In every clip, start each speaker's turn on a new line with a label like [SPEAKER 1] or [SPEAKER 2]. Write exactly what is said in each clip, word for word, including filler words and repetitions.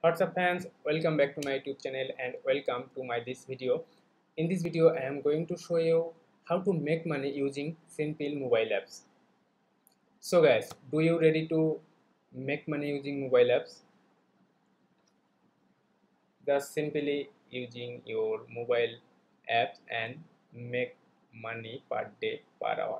[SPEAKER 1] What's up fans, welcome back to my YouTube channel and welcome to my this video. In this video I am going to show you how to make money using simple mobile apps. So guys, do you ready to make money using mobile apps? Just simply using your mobile apps and make money per day per hour.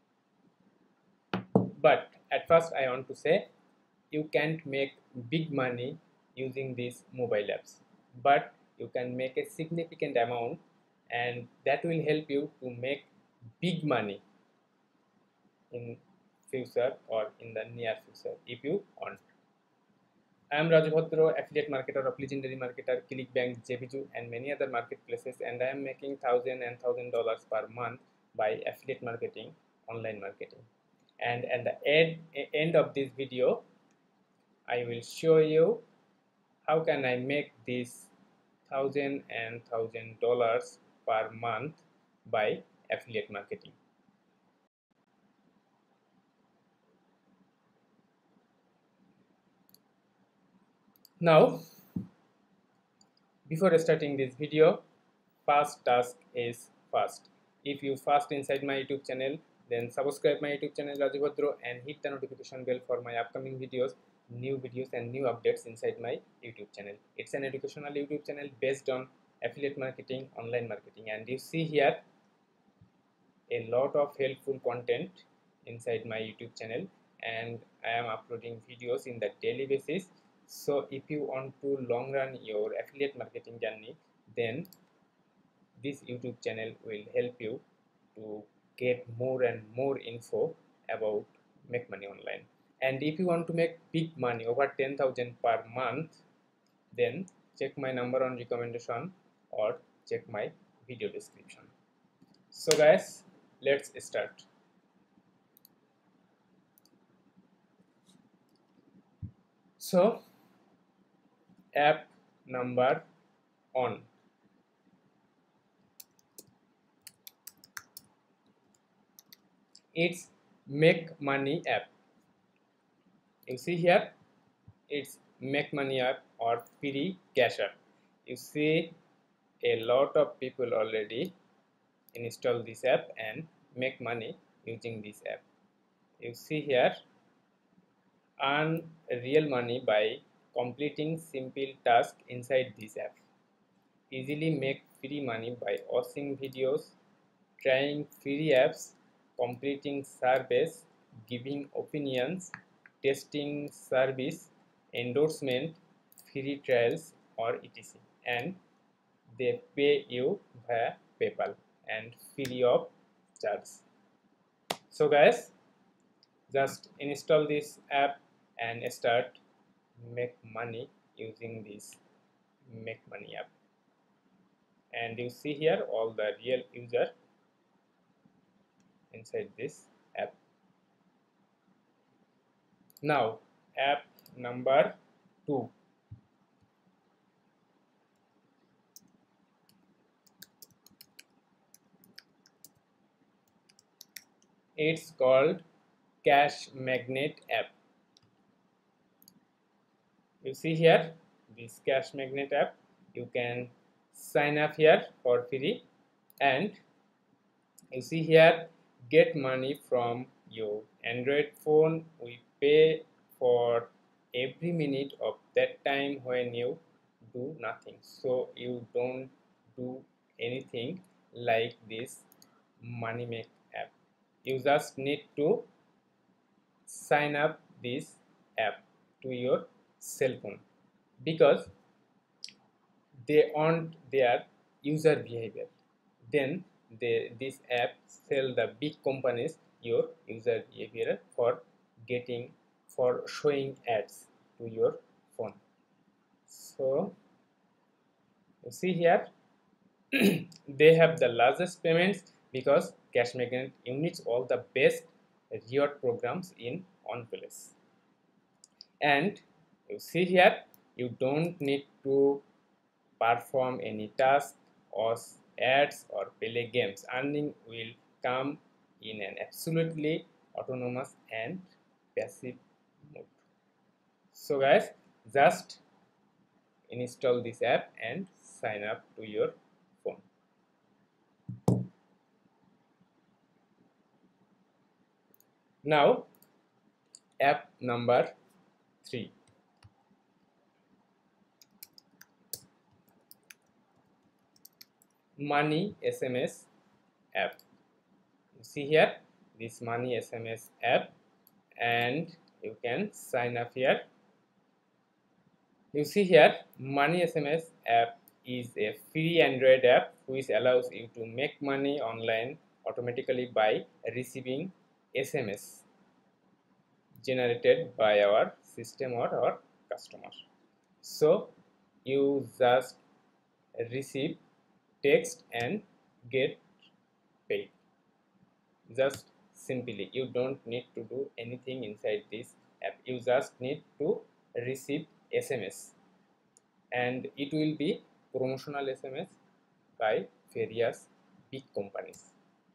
[SPEAKER 1] But at first I want to say you can't make big money using these mobile apps, but you can make a significant amount and that will help you to make big money in future or in the near future if you want. I am Raju Bhadro, affiliate marketer of Legendary Marketer, ClickBank, JViju and many other marketplaces, and I am making thousand and thousand dollars per month by affiliate marketing, online marketing. And at the end, end of this video I will show you how can I make this thousand and thousand dollars per month by affiliate marketing. Now, before starting this video, first task is first. If you first inside my YouTube channel, then subscribe my YouTube channel Raju Bhadro and hit the notification bell for my upcoming videos, new videos and new updates inside my YouTube channel. It's an educational YouTube channel based on affiliate marketing, online marketing, and you see here a lot of helpful content inside my YouTube channel, and I am uploading videos in the daily basis. So if you want to long run your affiliate marketing journey, then this YouTube channel will help you to get more and more info about make money online. And if you want to make big money over ten thousand per month, then check my number on recommendation or check my video description. So guys, let's start. So app number one, it's make money app. You see here it's make money app or free cash app. You see a lot of people already install this app and make money using this app. You see here earn real money by completing simple tasks inside this app. Easily make free money by watching videos, trying free apps, completing surveys, giving opinions, testing service, endorsement, free trials or et cetera. And they pay you via PayPal and free of charge. So guys, just install this app and start make money using this make money app. And you see here all the real user inside this app. Now app number two, it's called Cash Magnet app. You see here this Cash Magnet app, you can sign up here for free and you see here get money from your Android phone. We pay for every minute of that time when you do nothing, so you don't do anything like this money make app. You just need to sign up this app to your cell phone because they want their user behavior. Then they, this app sell the big companies your user behavior for getting for showing ads to your phone. So you see here they have the largest payments because Cash Magnet units all the best reward programs in one place. And you see here you don't need to perform any task or ads or play games. Earning will come in an absolutely autonomous and passive mode. So guys, just install this app and sign up to your phone. Now app number three. Money S M S app. You see here this Money S M S app, and you can sign up here. You see here Money S M S app is a free Android app which allows you to make money online automatically by receiving S M S generated by our system or our customer. So you just receive text and get paid. Just simply, you don't need to do anything inside this app. You just need to receive S M S, and it will be promotional S M S by various big companies.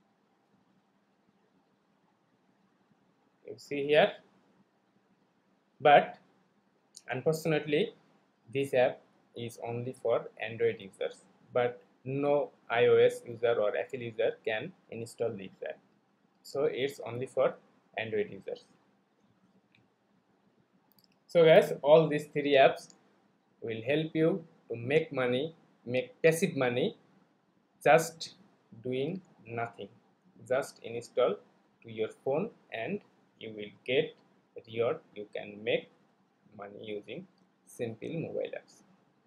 [SPEAKER 1] You see here, but unfortunately this app is only for Android users, but no iOS user or Apple user can install this app. So it's only for Android users. So guys, all these three apps will help you to make money, make passive money, just doing nothing. Just install to your phone and you will get reward. You can make money using simple mobile apps.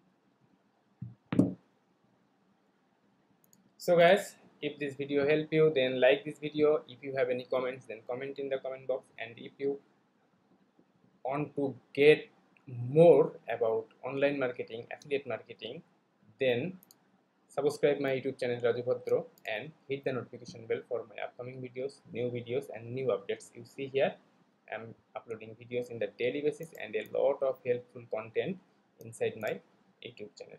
[SPEAKER 1] So guys, if this video helped you, then like this video. If you have any comments, then comment in the comment box. And if you want to get more about online marketing, affiliate marketing, then subscribe my YouTube channel Raju Bhadra and hit the notification bell for my upcoming videos, new videos and new updates. You see here I'm uploading videos in the daily basis and a lot of helpful content inside my YouTube channel.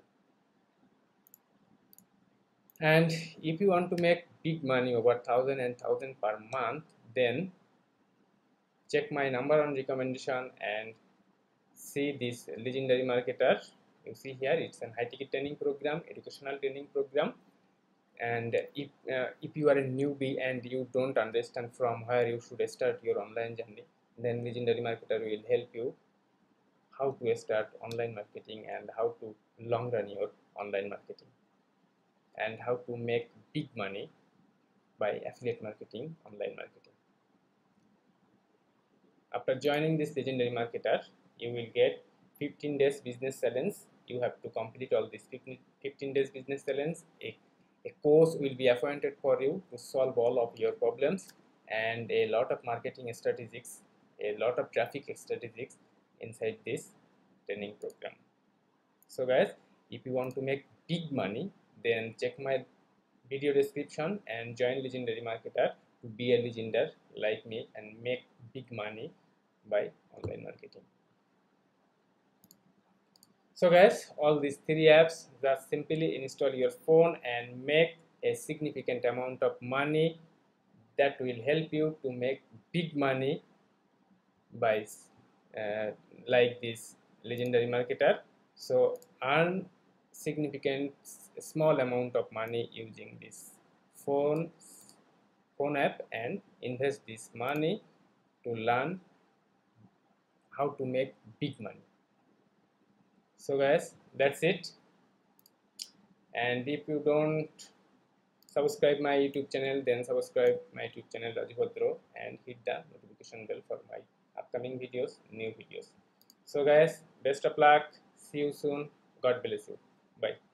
[SPEAKER 1] And if you want to make big money over thousand and thousand per month, then check my number on recommendation and see this legendary marketer. You see here it's an high ticket training program, educational training program. And if uh, if you are a newbie and you don't understand from where you should start your online journey, then legendary marketer will help you how to start online marketing and how to long run your online marketing and how to make big money by affiliate marketing, online marketing. After joining this legendary marketer, you will get fifteen days business challenge. You have to complete all these fifteen days business challenge. A, a course will be appointed for you to solve all of your problems, and a lot of marketing strategies, a lot of traffic strategies inside this training program. So guys, if you want to make big money, then check my video description and join legendary marketer to be a legendary like me and make big money by online marketing. So guys, all these three apps, just simply install your phone and make a significant amount of money that will help you to make big money by uh, like this legendary marketer. So earn significant small amount of money using this phone phone app and invest this money to learn how to make big money. So guys, that's it. And if you don't subscribe my YouTube channel, then subscribe my YouTube channel Raju Bhadra and hit the notification bell for my upcoming videos, new videos. So guys, best of luck. See you soon. God bless you. Bye.